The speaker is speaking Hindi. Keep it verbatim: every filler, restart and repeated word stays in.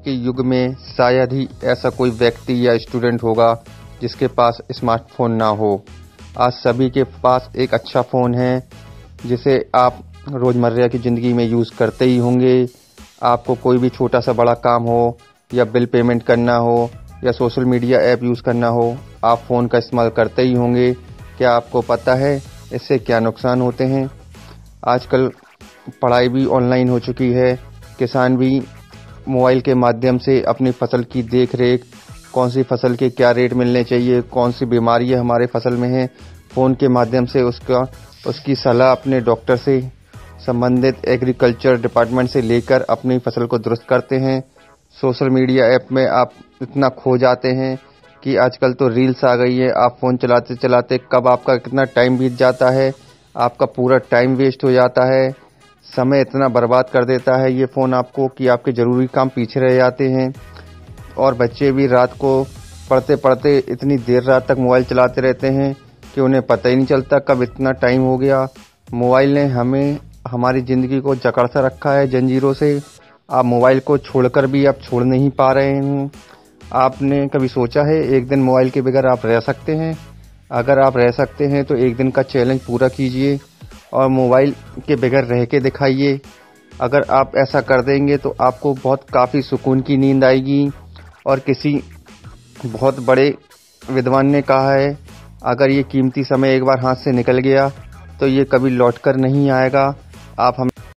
के युग में शायद ही ऐसा कोई व्यक्ति या स्टूडेंट होगा जिसके पास स्मार्टफोन ना हो। आज सभी के पास एक अच्छा फ़ोन है जिसे आप रोज़मर्रा की ज़िंदगी में यूज़ करते ही होंगे। आपको कोई भी छोटा सा बड़ा काम हो या बिल पेमेंट करना हो या सोशल मीडिया ऐप यूज़ करना हो, आप फ़ोन का इस्तेमाल करते ही होंगे। क्या आपको पता है इससे क्या नुकसान होते हैं? आजकल पढ़ाई भी ऑनलाइन हो चुकी है। किसान भी मोबाइल के माध्यम से अपनी फसल की देख रेख, कौन सी फसल के क्या रेट मिलने चाहिए, कौन सी बीमारियां हमारे फसल में हैं, फ़ोन के माध्यम से उसका उसकी सलाह अपने डॉक्टर से, संबंधित एग्रीकल्चर डिपार्टमेंट से लेकर अपनी फसल को दुरुस्त करते हैं। सोशल मीडिया ऐप में आप इतना खो जाते हैं कि आजकल तो रील्स आ गई है। आप फ़ोन चलाते चलाते कब आपका कितना टाइम बीत जाता है, आपका पूरा टाइम वेस्ट हो जाता है। समय इतना बर्बाद कर देता है ये फ़ोन आपको कि आपके ज़रूरी काम पीछे रह जाते हैं। और बच्चे भी रात को पढ़ते पढ़ते इतनी देर रात तक मोबाइल चलाते रहते हैं कि उन्हें पता ही नहीं चलता कब इतना टाइम हो गया। मोबाइल ने हमें हमारी ज़िंदगी को जकड़ सा रखा है जंजीरों से। आप मोबाइल को छोड़कर भी आप छोड़ नहीं पा रहे हैं। आपने कभी सोचा है एक दिन मोबाइल के बगैर आप रह सकते हैं? अगर आप रह सकते हैं तो एक दिन का चैलेंज पूरा कीजिए और मोबाइल के बगैर रह के दिखाइए। अगर आप ऐसा कर देंगे तो आपको बहुत काफ़ी सुकून की नींद आएगी। और किसी बहुत बड़े विद्वान ने कहा है, अगर ये कीमती समय एक बार हाथ से निकल गया तो ये कभी लौट कर नहीं आएगा। आप हम